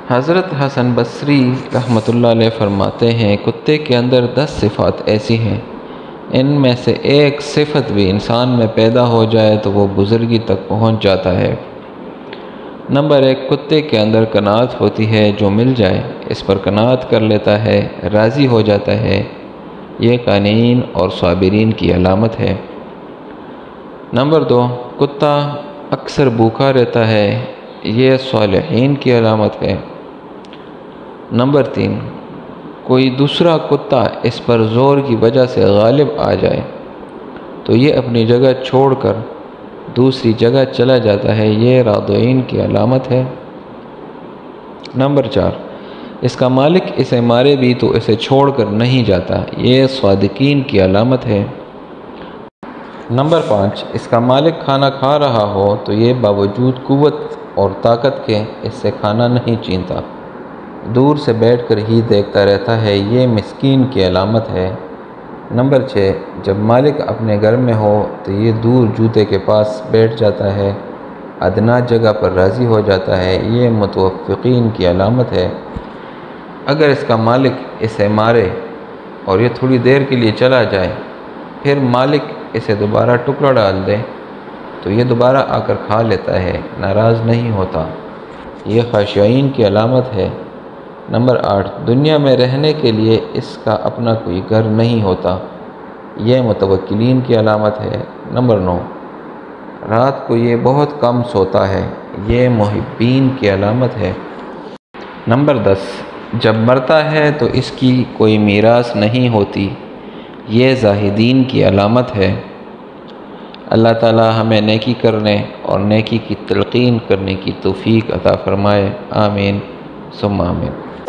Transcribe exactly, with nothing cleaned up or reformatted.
حضرت حسن بصری رحمۃ اللہ علیہ فرماتے ہیں کتے کے اندر دس صفات ایسی ہیں، ان میں سے ایک صفت بھی انسان میں پیدا ہو جائے تو وہ بزرگی تک پہنچ جاتا ہے۔ نمبر ایک، کتے کے اندر قناعت ہوتی ہے، جو مل جائے اس پر قناعت کر لیتا ہے، راضی ہو جاتا ہے۔ یہ قانعین اور صابرین کی علامت ہے۔ نمبر دو، کتا اکثر بھوکا رہتا ہے، یہ صالحین کی علامت ہے۔ نمبر تین، کوئی دوسرا کتا اس پر زور کی وجہ سے غالب آ جائے تو یہ اپنی جگہ چھوڑ کر دوسری جگہ چلا جاتا ہے، یہ راضین کی علامت ہے۔ نمبر چار، اس کا مالک اسے مارے بھی تو اسے چھوڑ کر نہیں جاتا، یہ صادقین کی علامت ہے۔ نمبر پانچ، اس کا مالک کھانا کھا رہا ہو تو یہ باوجود قوت اور طاقت کے اس سے کھانا نہیں چھینتا، دور سے بیٹھ کر ہی دیکھتا رہتا ہے، یہ مسکین کی علامت ہے۔ نمبر چھ، جب مالک اپنے گھر میں ہو تو یہ دور جوتے کے پاس بیٹھ جاتا ہے، ادنیٰ جگہ پر راضی ہو جاتا ہے، یہ متوفقین کی علامت ہے۔ اگر اس کا مالک اسے مارے اور یہ تھوڑی دیر کے لیے چلا جائے، پھر مالک اسے دوبارہ ٹکڑا ڈال دے تو یہ دوبارہ آ کر کھا لیتا ہے، ناراض نہیں ہوتا، یہ خاشعین کی علامت ہے۔ نمبر آٹھ، دنیا میں رہنے کے لیے اس کا اپنا کوئی گھر نہیں ہوتا، یہ متوکلین کی علامت ہے۔ نمبر نو، رات کو یہ بہت کم سوتا ہے، یہ محبین کی علامت ہے۔ نمبر دس، جب مرتا ہے تو اس کی کوئی میراث نہیں ہوتی، یہ زاہدین کی علامت ہے۔ اللہ تعالی ہمیں نیکی کرنے اور نیکی کی تلقین کرنے کی توفیق عطا فرمائے، آمین ثم آمین۔